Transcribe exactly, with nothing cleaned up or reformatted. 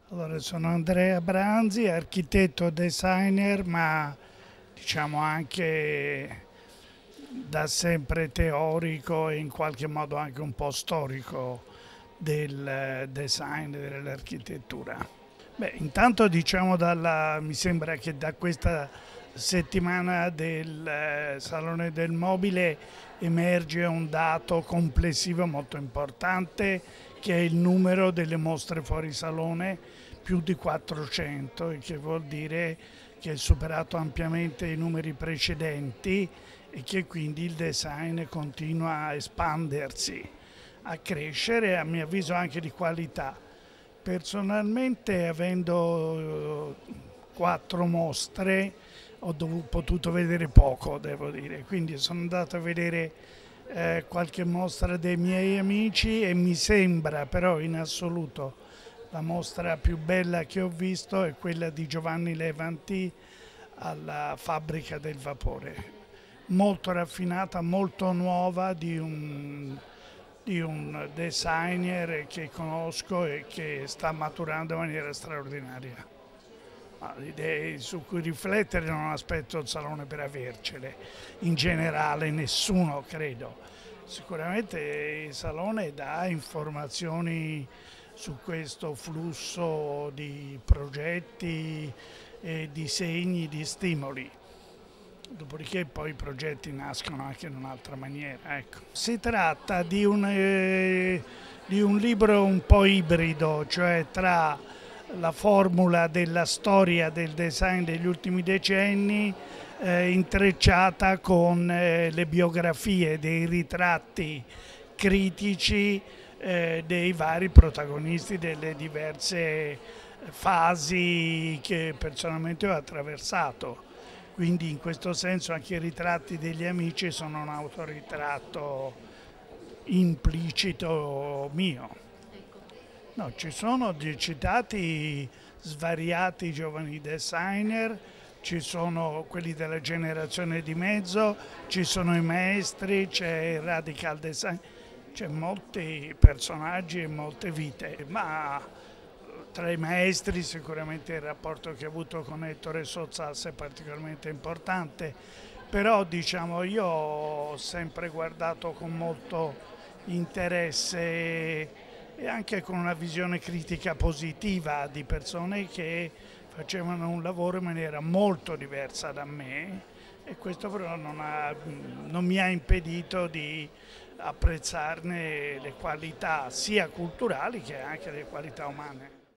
Allora, sono Andrea Branzi, architetto designer, ma diciamo anche da sempre teorico e in qualche modo anche un po' storico del design e dell'architettura. Beh, intanto diciamo dalla, mi sembra che da questa settimana del eh, Salone del Mobile emerge un dato complessivo molto importante, che è il numero delle mostre fuori salone, più di quattrocento, il che vuol dire che è superato ampiamente i numeri precedenti e che quindi il design continua a espandersi, a crescere, a mio avviso anche di qualità. Personalmente, avendo eh, quattro mostre, ho dovuto, potuto vedere poco, devo dire, quindi sono andato a vedere eh, qualche mostra dei miei amici e mi sembra però in assoluto la mostra più bella che ho visto è quella di Giovanni Levanti alla Fabbrica del Vapore, molto raffinata, molto nuova, di un, di un designer che conosco e che sta maturando in maniera straordinaria. Ma le idee su cui riflettere non aspetto il salone per avercele, in generale nessuno credo. Sicuramente il salone dà informazioni su questo flusso di progetti, e disegni, di stimoli. Dopodiché poi i progetti nascono anche in un'altra maniera. Ecco. Si tratta di un, eh, di un libro un po' ibrido, cioè tra la formula della storia del design degli ultimi decenni eh, intrecciata con eh, le biografie dei ritratti critici eh, dei vari protagonisti delle diverse fasi che personalmente ho attraversato. Quindi in questo senso anche i ritratti degli amici sono un autoritratto implicito mio. No, ci sono citati svariati giovani designer, ci sono quelli della generazione di mezzo, ci sono i maestri, c'è il radical design, c'è molti personaggi e molte vite, ma tra i maestri sicuramente il rapporto che ho avuto con Ettore Sozzas è particolarmente importante, però diciamo io ho sempre guardato con molto interesse e anche con una visione critica positiva di persone che facevano un lavoro in maniera molto diversa da me e questo però non, ha, non mi ha impedito di apprezzarne le qualità sia culturali che anche le qualità umane.